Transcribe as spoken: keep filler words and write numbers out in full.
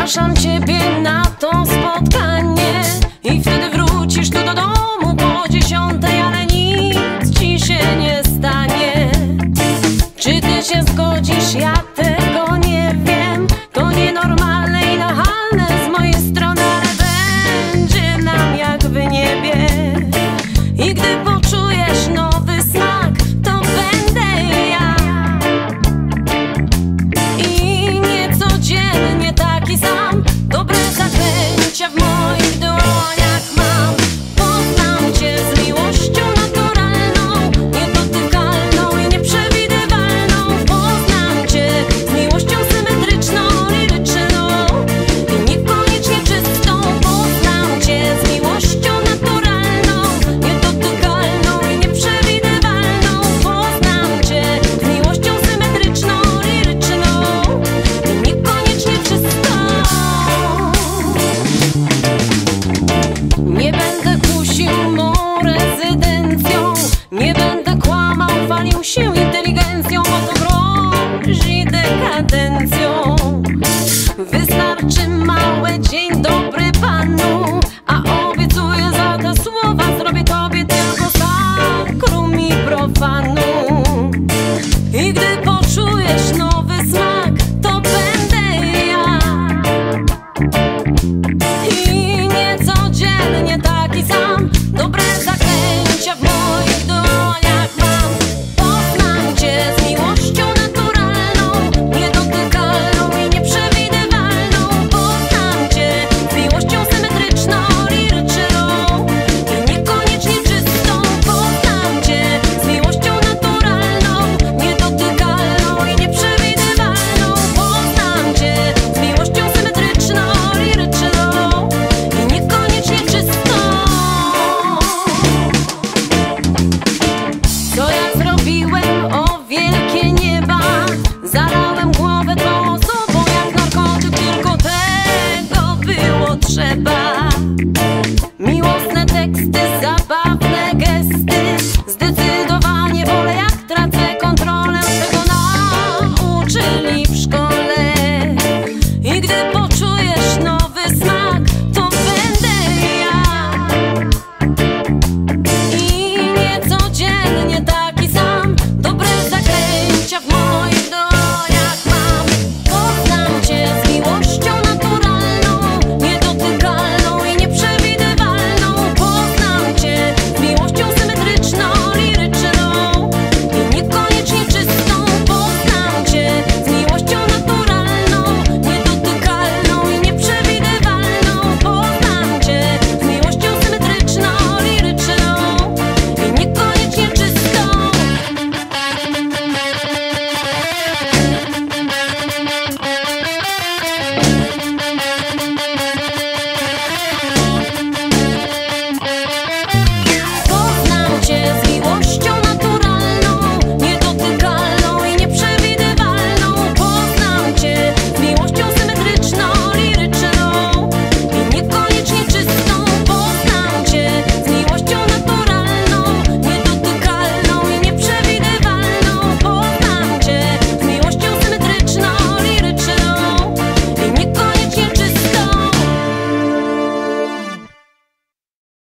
Zapraszam ciebie na to spotkanie i wtedy wrócisz tu do domu po dziesiątej, ale nic ci się nie stanie. Czy ty się zgodzisz? Ja tego nie wiem. To nienormalne i nachalne z mojej strony, ale będzie nam jak w niebie. I gdy poczujesz nowy smak, to będę ja. I niecodziennie taki sam, dobre zaklęcia w moich dłoniach mam. Poznam cię z miłością naturalną, niedotykalną i nieprzewidywalną. Poznam cię z miłością symetryczną, liryczną i niekoniecznie czystą. Poznam cię z miłością naturalną, niedotykalną i nieprzewidywalną. Poznam cię z miłością symetryczną, liryczną i niekoniecznie czystą. Nie będę kusił mą rezydencją, nie będę kłamał, chwalił się inteligencją, bo to grozi dekadencją. Wystarczy małe dzień dobry panu, a obiecuję za te słowa zrobię tobie tylko sakrum i profanum. I gdy poczujesz nowy smak, to będę ja. I niecodziennie taki sam, dobre zaklęcia w moich dłoniach mam. Poznam cię z miłością naturalną, niedotykalną i nieprzewidywalną. Poznam cię z miłością symetryczną, liryczną i niekoniecznie czystą. Poznam cię z miłością naturalną, niedotykalną i nieprzewidywalną. Poznam cię z miłością symetryczną, liryczną i niekoniecznie czystą. Co ja zrobiłem, o wielkie nieba? Zalałem głowę tą osobą jak narkotyk, tylko tego było trzeba. Miłosne teksty